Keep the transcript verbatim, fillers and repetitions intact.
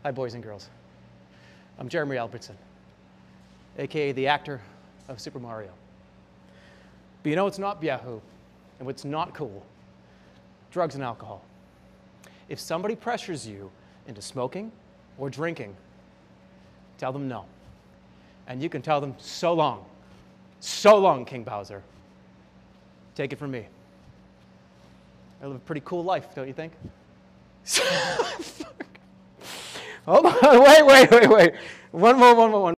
Hi, boys and girls. I'm Jeremy Albertson, a k a the actor of Super Mario. But you know what's not Yahoo, and what's not cool? Drugs and alcohol. If somebody pressures you into smoking or drinking, tell them no. And you can tell them so long, so long, King Bowser. Take it from me. I live a pretty cool life, don't you think? Hold on, wait, wait, wait, wait. One more, one more, one more.